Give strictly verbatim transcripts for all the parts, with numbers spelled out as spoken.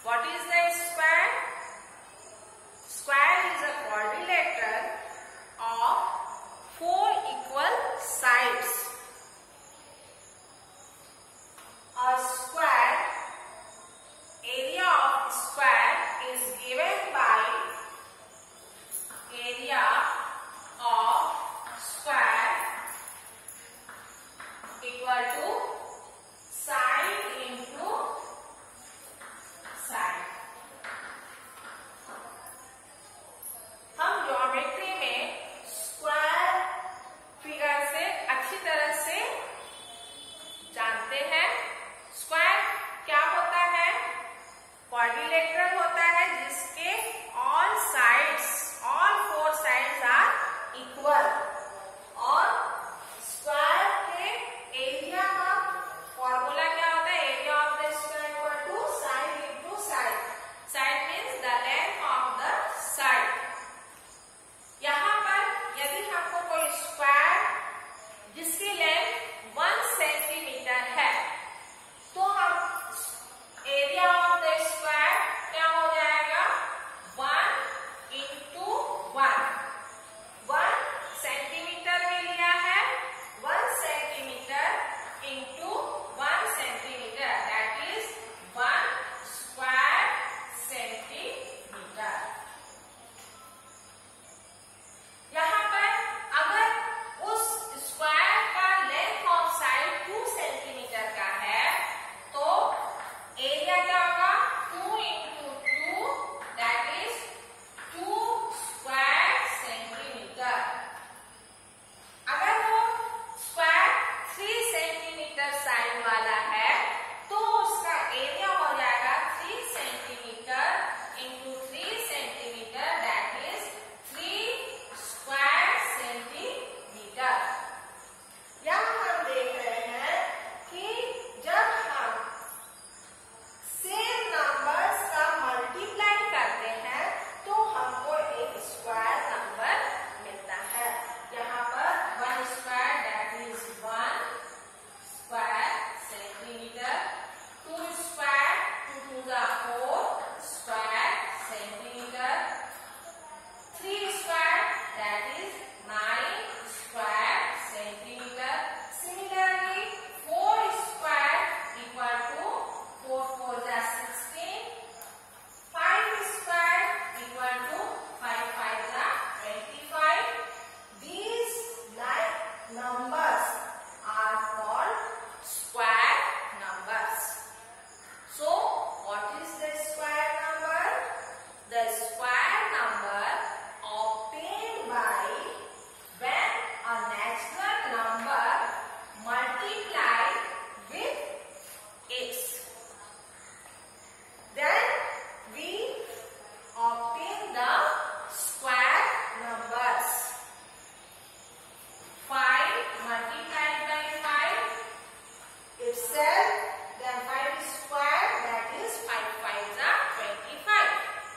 What is the square? Square is a quadrilateral of four equal sides. A square, area of square is given by area of square equal to side into side. हम geometry में square figure से अच्छी तरह से जानते हैं। Square क्या होता है? क्वाड्रिलेटरल होता है जिसके all sides, all four sides are equal. और स्क्वायर के एरिया का फॉर्मूला क्या होता है? Area of the square equal to side into side. Side means the length of the side. यहाँ पर यदि हमको कोई स्क्वायर जिसकी लेंथ वन सेंटीमीटर है तो हम एरिया ऑफ द स्क्वायर क्या हो जाएगा? One into one. One centimetre में लिया है, one centimetre into one centimetre, that is one square centimetre. यहाँ पर अगर उस स्क्वायर का length of side two centimetre का है तो एरिया क्या होगा? Two into two, that is two square centimetre. अगर वो स्क्वायर थ्री सेंटीमीटर साइड वाला है तो उसका एरिया हो जाएगा three centimetre into three centimetre, that is three square centimetre. यहाँ हम देख रहे हैं कि जब हम सेम नंबर्स का मल्टीप्लाई करते हैं तो हमको एक स्क्वायर नंबर मिलता है। यहाँ पर one square that is one square centimetre, two square two two the four square centimetre, three square that is nine square centimetre. Similarly four square equal to four four जा sixteen, five square equal to five five जा twenty five. These like numbers are called square numbers. So what is the square number? The square number obtained by when a natural number multiplied with its. Then we obtain the square numbers. five multiplied by five itself, then five square that is five five are twenty-five.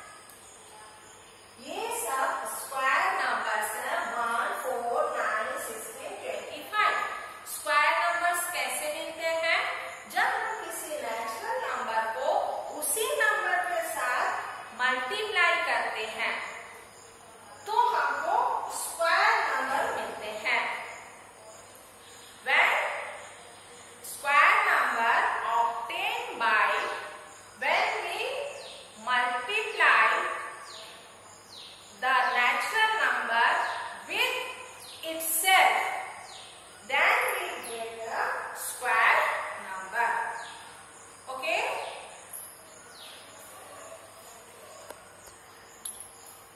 ये सब square numbers हैं, one, four, nine, sixteen, twenty five. Square numbers कैसे मिलते हैं? जब हम किसी natural number को उसी नंबर के साथ मल्टीप्लाई करते हैं तो हमको स्क्वायर नंबर मिलते हैं। When square number obtained by when we multiply the natural number with itself, then we get a square number. Okay?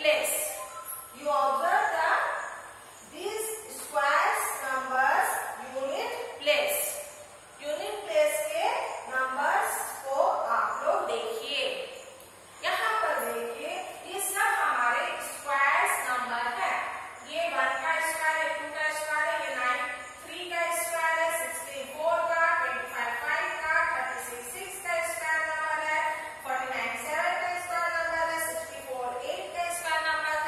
place. You observe that these squares numbers unit place. Unit place के numbers को आप लोग देखिए. यहाँ पर देखिए ये सब हमारे स्क्वायर्स नंबर है. ये वन का स्क्वायर है, टू का स्क्वायर है, ये नाइन थ्री का स्क्वायर है, सिक्सटी फोर का, ट्वेंटी फाइव फाइव का, थर्टी सिक्स सिक्स का स्क्वायर नंबर है, फोर्टी नाइन सेवन का स्क्वायर नंबर है, सिक्सटी फोर एट का square number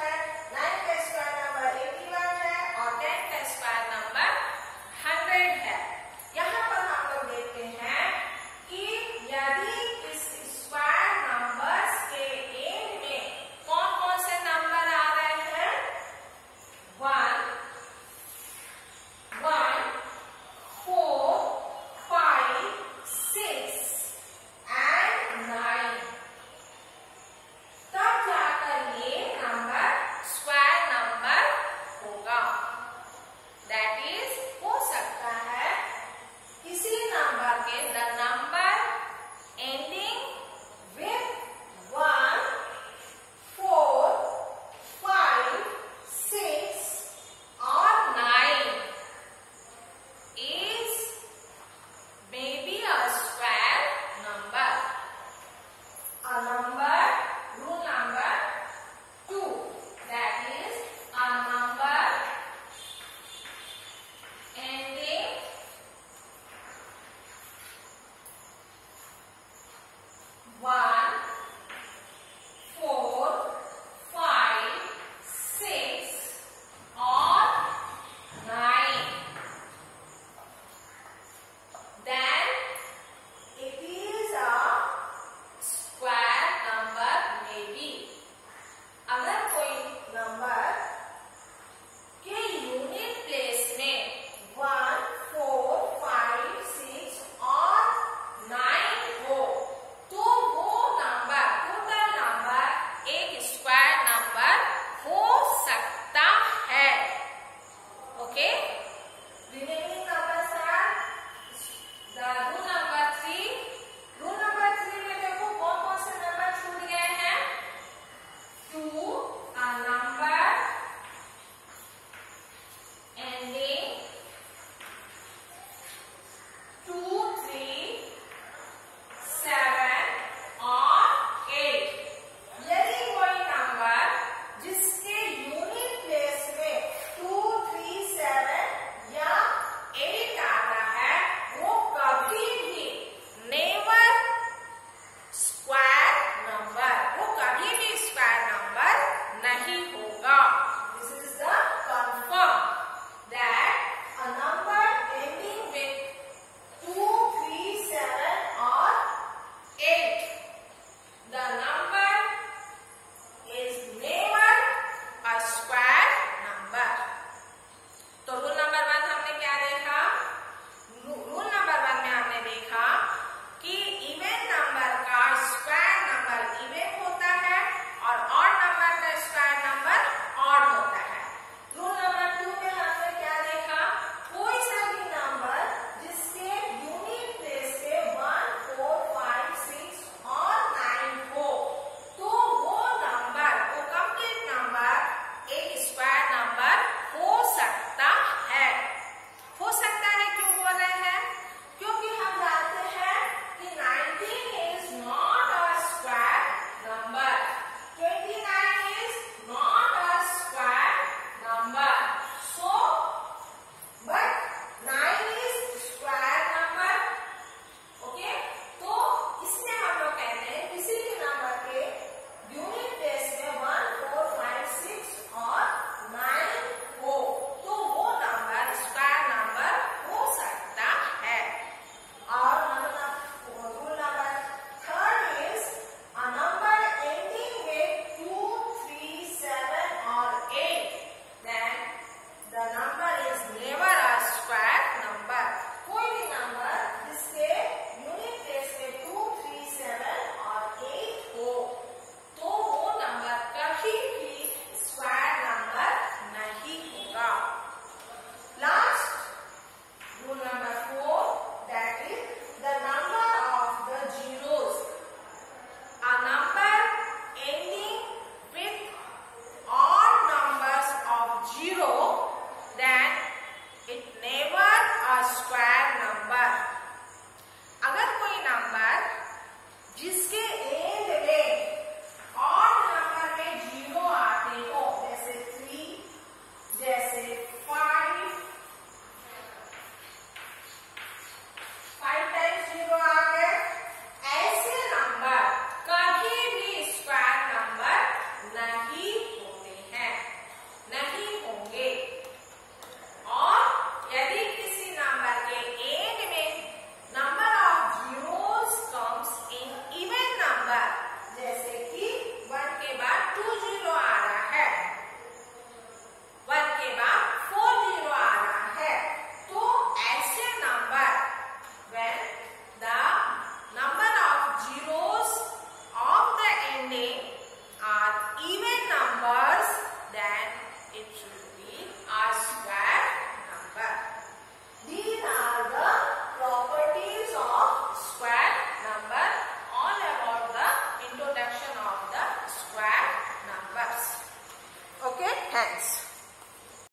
it should be R square number. These are the properties of square number, all about the introduction of the square numbers. Okay, thanks.